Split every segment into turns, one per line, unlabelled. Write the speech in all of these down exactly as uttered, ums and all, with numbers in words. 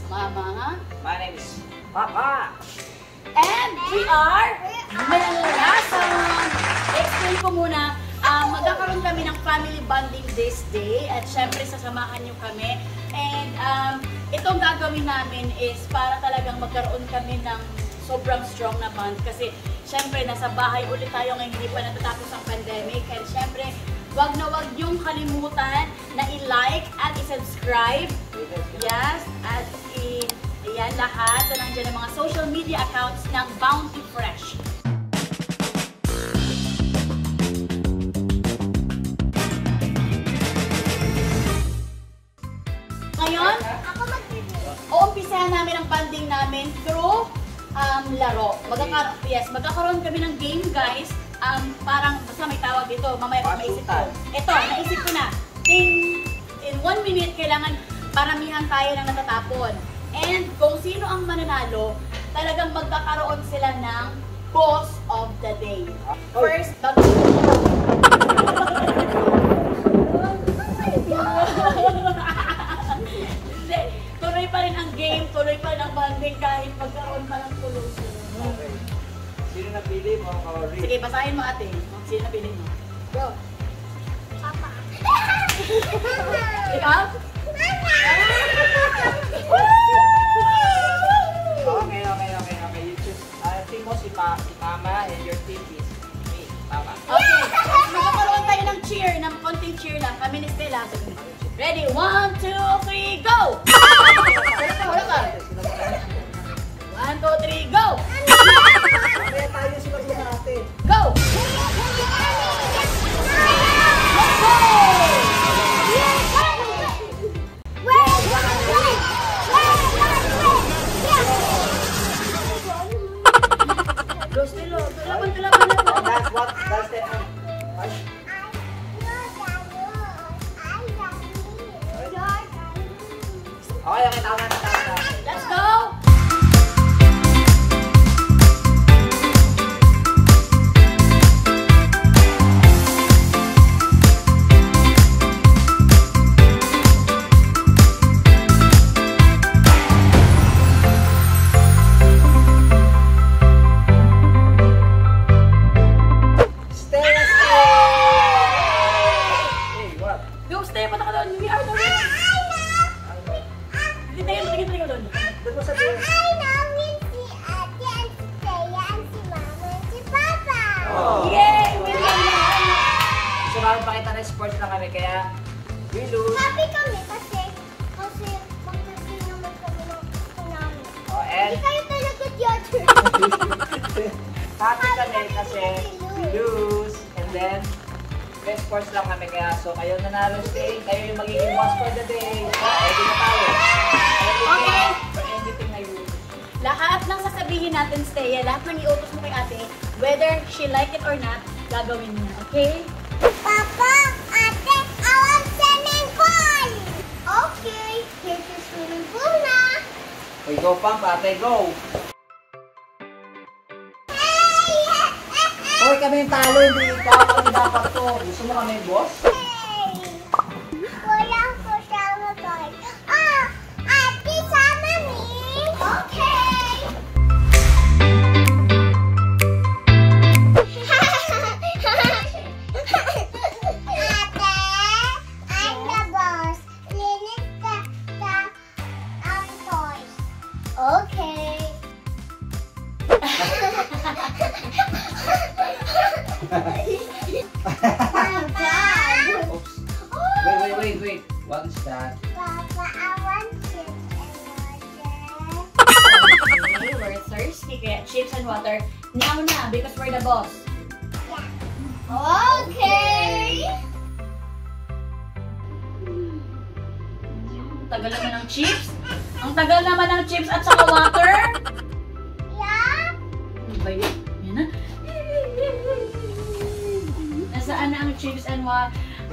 Mama.
My name is Papa.
And we are Melason. Explain ko muna, uh, magkakaroon kami ng family bonding this day at syempre sasamahan nyo kami. And um, itong gagawin namin is para talagang magkaroon kami ng sobrang strong na bond kasi syempre nasa bahay ulit tayo ngayon, hindi pa natatapos ang pandemic. And syempre, wag na wag yung kalimutan na i-like at i-subscribe. Yes, at i- ayan lahat na nandiyan ang mga social media accounts ng Bounty Fresh. Ngayon, uumpisahan namin ang banding namin through um, laro. Magkakaroon, yes, magkakaroon kami ng game, guys. Um, parang, basta may tawag dito, mamaya kung maisip ko. Ito, naisip ko na. In, in one minute, kailangan paramihan tayo ng natatapon. And kung sino ang mananalo, talagang magkakaroon sila ng boss of the day. First, bago... Tuloy pa rin ang game, tuloy pa rin ang banding kahit magkaroon pa ng tuloy.
Okay. Sino napili mo, Kaori?
Sige, basahin mo ate. Sino napili mo? Go.
Papa.
Ikaw?
Okay, okay, okay, okay. You choose. Uh, team mo si, pa, si Mama and your team is me, Mama.
Okay. Magkakaroon tayo ng cheer, ng konting cheer lang. Kami ni Stella. Ready? One, two, three, go! Wala ka, wala ka. One, two, three, go!
Kaya tayo sila sa natin.
Go! Let's go! Go, Stella. Tulaban, tulaban na to.
That's what, that's the end. Okay, okay, tama na, tama na.
Let's go!
Pakita na sports lang kami, kaya we lose.
Happy kami kasi kasi pagdating naman kami ng tsunami.
Oh, and
Hindi kayo talaga theater.
happy kami kasi we lose. And then, best sports lang kami, kaya so kayo nanalo stay, kayo yung magiging boss for the day. So, ready na tayo.
Okay.
For anything na yun.
Lahat ng sasabihin natin, Steya, lahat ng iutos mo kay ate, whether she like it or not, gagawin niya, okay?
Papa, ate, I want swimming pool. Okay, here's your swimming pool na.
Okay, go Pam, ate, go!
Hey!
Okay, kami yung talo, hindi ikaw. Kami dapat to. Gusto mo kami, boss?
Hey! Kuya ko sama tayo. Ah, ate, sama me. Okay.
Oops. Wait, wait, wait, wait. What is that?
Papa, I want chips and water.
Okay, we're thirsty, kaya chips and water. Now na, because we're the boss.
Yeah. Okay.
Tagal naman ng chips. Ang tagal naman ng chips at saka water.
Yeah.
Ano ba yun? Yan na. Nasaan na ang chips and water?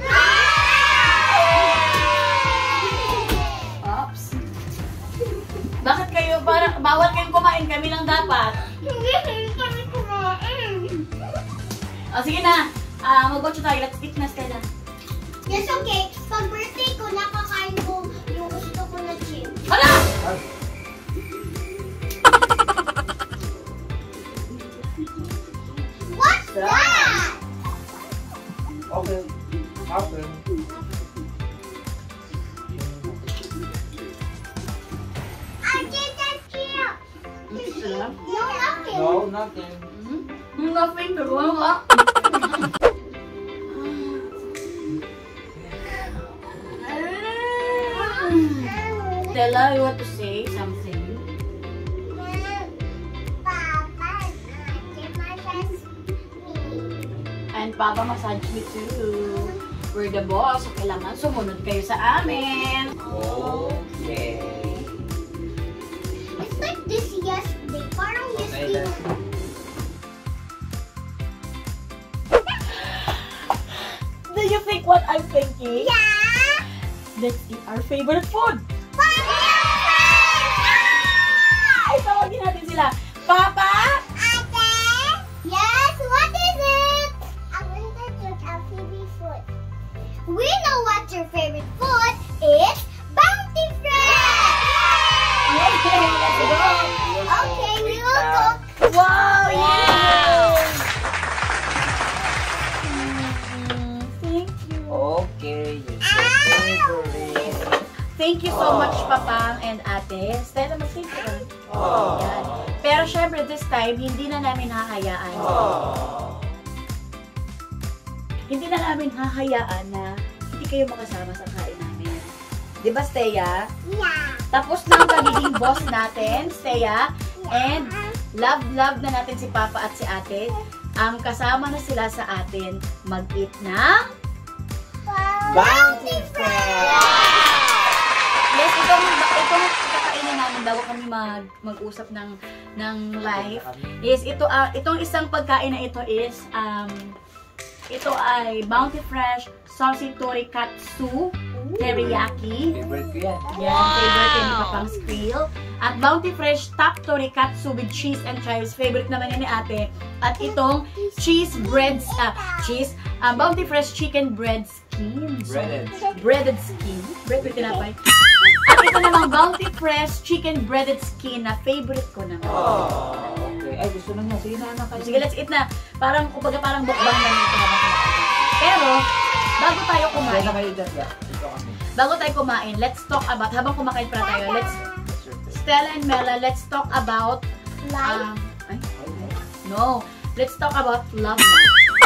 Oops. Bakit kayo, parang bawal kayong kumain, kami lang dapat.
Hindi, hindi kami kumain.
O sige na, uh, mag-watch tayo. Let's eat na, Stella.
Yes, okay. Pag birthday ko, nakakain ko yung gusto ko na chips.
Hala!
that?
Okay. Okay.
Ate, that's you.
Sila?
No, nothing.
No, nothing.
Nothing to go up. Stella, you want to say something?
Papa, Ate, massage me.
And Papa massage me too. We're the boss, so kailangan sumunod kayo sa amin.
Okay.
It's like this yesterday. Parang
Okay,
yesterday.
let's
Do you think what I'm thinking?
Yeah.
Let's eat our favorite food. Ay, tawagin natin sila. Papa?
Ate? Yes, what is it? I want to choose our favorite food. We know what your favorite food is. Bounty Fresh!
Let's go.
Okay, we will cook.
Wow! Yay! Mm, Thank you.
Okay, you're so favorite.
Thank you so much, Papa and Ate. Stella, mag-thank you. Yan. Pero syempre, this time, hindi na namin hahayaan. Hindi na namin hahayaan na hindi kayo makasama sa kain namin. Di ba, Steya?
Yeah.
Tapos na ang pagiging boss natin, Steya. And love-love na natin si Papa at si Ate. Ang kasama na sila sa atin mag-eat ng
Bounty Fresh!
yes, itong, itong kakainin namin bago kami mag, mag-usap ng, ng live. Yes, ito, uh, itong isang pagkain na ito is, um, ito ay Bounty Fresh Saucy Torikatsu Teriyaki.
Favorite ko yan.
Yan, favorite yan ni Papang Skrill. At Bounty Fresh Top Torikatsu with cheese and chives. Favorite naman yan ni Ate. At itong cheese breads, ah, cheese, uh, Bounty Fresh Chicken Bread Skin. So,
Breaded.
breaded skin. Bread with tinapay. At ito namang Bounty Fresh Chicken Breaded Skin na favorite ko naman.
Oh, okay. Ay, gusto na niya. Sige na, anak.
Sige, let's eat na. Parang, kumbaga parang bukbang na nito habang kumakain. Pero, bago tayo
Kaya
kumain,
na kayo dyan. Yeah, ito kami.
bago tayo kumain, let's talk about, habang kumakain pala tayo, let's,
That's your favorite.
Stella and Mela, let's talk about,
Life.
um, ay, no, let's talk about love na.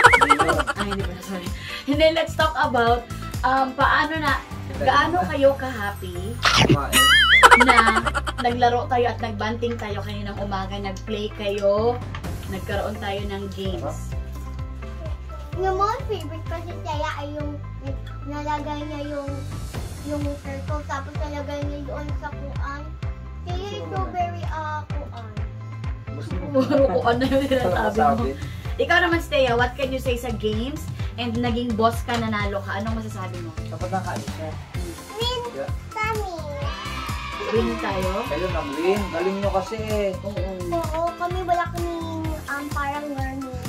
Ay, hindi pala, sorry. Hindi, let's talk about, um, paano na, gaano kayo ka-happy
Kumain.
na naglaro tayo at nagbanting tayo kaninang umaga, nag-play kayo, nagkaroon tayo ng games.
Yung most favorite kasi Saya ay yung nalagay niya yung yung circle tapos nalagay niya doon sa kuan. Kaya is so very uh, kuan.
Puro ko ano yung sinasabi mo.
Sabi.
Ikaw naman, Steya, what can you say sa games and naging boss ka, nanalo ka? Anong masasabi mo?
Dapat na kain siya.
Win
Yeah.
kami.
Win tayo?
Kayo nang win. Galing nyo kasi eh.
Oo.
Oo, kami wala kaming um, parang learning.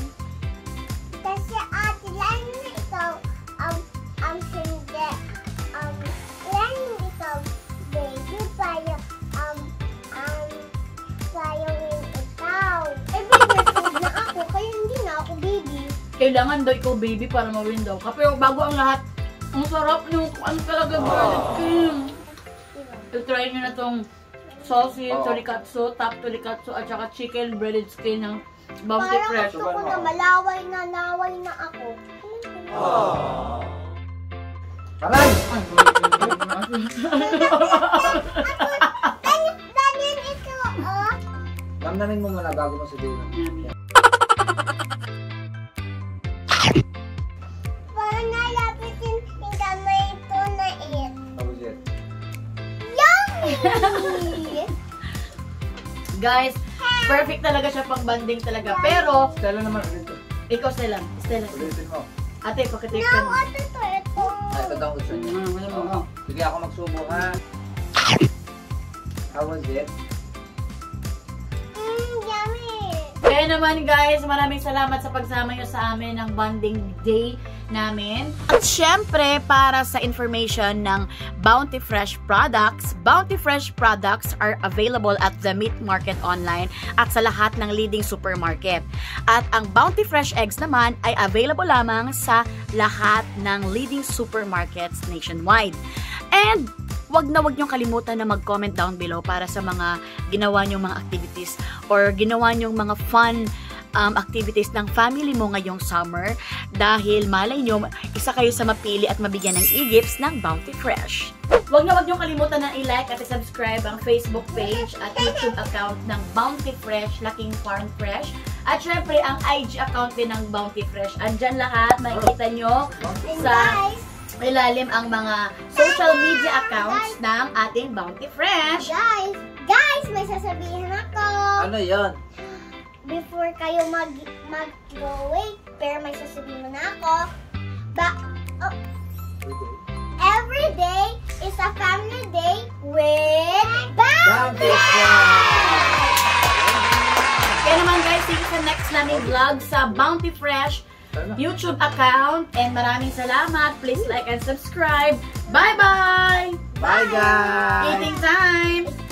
Kasi ate, learning ikaw, um, um, hindi, um, learning ikaw, baby, para, um, um, para win ikaw. Eh, baby, food na ako, kaya hindi na ako baby.
Kailangan daw ikaw, baby, para ma-win daw ka. Pero bago ang lahat, ang sarap yung ano talaga breaded cream. I-try nyo na tong saucy,
Oo.
torikatsu, top torikatsu, at saka chicken breaded skin ng Bounty
Parang
Fresh.
gusto ko na malaway na naway na ako.
Aray!
Ganyan, ganyan ito, oh.
Damdamin mo muna bago mo sabihin.
Parang nalapitin yung gamay ito na it.
Tapos yan.
Yummy!
Guys, perfect talaga siya pang banding talaga. Pero,
Stella naman ulit.
ikaw, Stella. Stella.
Ulitin mo.
Ate, pakitake
Now,
ka mo.
ano to? Ito.
Ay, ito daw gusto niya.
Mm, ano mo?
Sige ako magsubo ha. How was it?
Mmm, yummy!
Kaya naman guys, maraming salamat sa pagsama nyo sa amin ng bonding day namin. At syempre, para sa information ng Bounty Fresh products, Bounty Fresh products are available at the Meat Market online at sa lahat ng leading supermarket. At ang Bounty Fresh eggs naman ay available lamang sa lahat ng leading supermarkets nationwide. And wag na wag niyong kalimutan na mag-comment down below para sa mga ginawa niyong mga activities or ginawa niyong mga fun Um, activities ng family mo ngayong summer dahil malay nyo, isa kayo sa mapili at mabigyan ng e-gifts ng Bounty Fresh. Huwag na huwag nyo kalimutan na i-like at i-subscribe ang Facebook page at YouTube account ng Bounty Fresh, Laking Farm Fresh. At syempre, ang I G account din ng Bounty Fresh. Andyan lahat, makikita nyo sa ilalim ang mga social media accounts ng ating Bounty Fresh.
Guys, guys, may sasabihin ako.
Ano yon?
Before kayo mag mag-wait, pero may sasabihin mo na ako. Ba oh, every day is a family day with Bounty Fresh!
Kaya naman guys, see you sa next naming vlog sa Bounty Fresh YouTube account. And maraming salamat. Please like and subscribe. Bye-bye!
Bye guys!
Eating time!